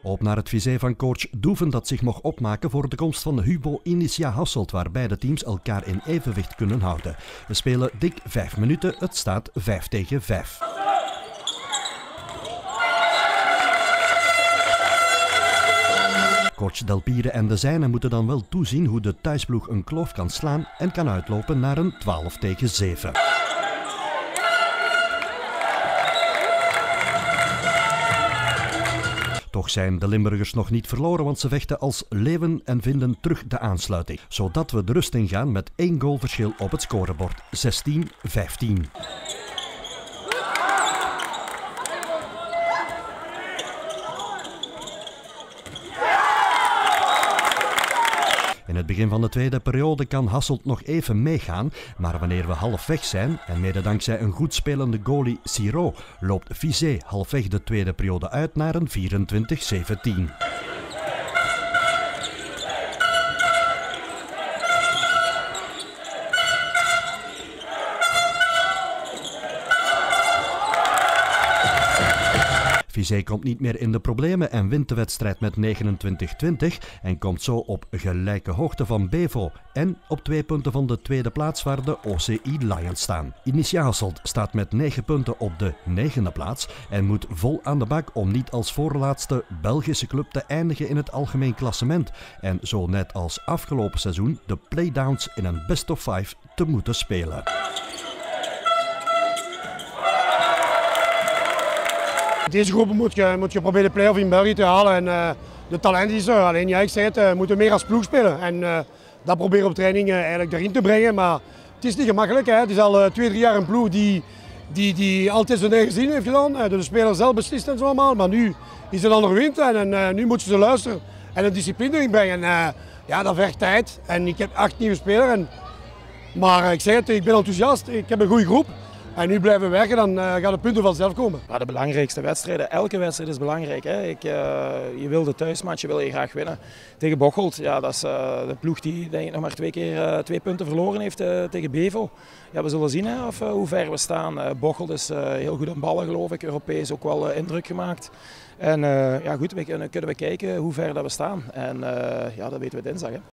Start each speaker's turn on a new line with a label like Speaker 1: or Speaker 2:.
Speaker 1: Op naar het visé van coach Doeven dat zich mocht opmaken voor de komst van Hubo Initia Hasselt, waar beide teams elkaar in evenwicht kunnen houden. We spelen dik 5 minuten, het staat 5-5. Coach Delpire en de zijnen moeten dan wel toezien hoe de thuisploeg een kloof kan slaan en kan uitlopen naar een 12-7. Toch zijn de Limburgers nog niet verloren, want ze vechten als leeuwen en vinden terug de aansluiting. Zodat we de rust ingaan met 1 goalverschil op het scorebord. 16-15. In het begin van de tweede periode kan Hasselt nog even meegaan, maar wanneer we halfweg zijn, en mede dankzij een goed spelende goalie Siro, loopt Visé halfweg de tweede periode uit naar een 24-17. Visé komt niet meer in de problemen en wint de wedstrijd met 29-20 en komt zo op gelijke hoogte van Bevo en op 2 punten van de tweede plaats waar de OCI Lions staan. Initia Hasselt staat met 9 punten op de 9e plaats en moet vol aan de bak om niet als voorlaatste Belgische club te eindigen in het algemeen klassement en zo net als afgelopen seizoen de playdowns in een best of 5 te moeten spelen.
Speaker 2: Deze groep moet je proberen de play-off in België te halen en de talent is er. Alleen ja, ik zei het, we moeten meer als ploeg spelen en dat proberen we op training eigenlijk erin te brengen. Maar het is niet gemakkelijk. Hè. Het is al 2-3 jaar een ploeg die altijd zijn eigen zin heeft gedaan. De speler zelf beslist en zo allemaal. Maar nu is het een andere wind en nu moeten ze luisteren en een discipline erin brengen. Ja, dat vergt tijd en ik heb 8 nieuwe spelers. Maar ik zeg het, ik ben enthousiast, ik heb een goede groep. En nu blijven we werken, dan gaan de punten vanzelf komen.
Speaker 3: Ja, de belangrijkste wedstrijden, elke wedstrijd is belangrijk. Hè. Je wil de thuismatch, je wil je graag winnen. Tegen Bocholt, ja, dat is de ploeg die denk ik nog maar 2 keer 2 punten verloren heeft tegen Bevo. Ja, we zullen zien hè, hoe ver we staan. Bocholt is heel goed aan ballen geloof ik, Europees ook wel indruk gemaakt. En ja, goed, kunnen we kijken hoe ver dat we staan. En ja, dat weten we dinsdag. Hè.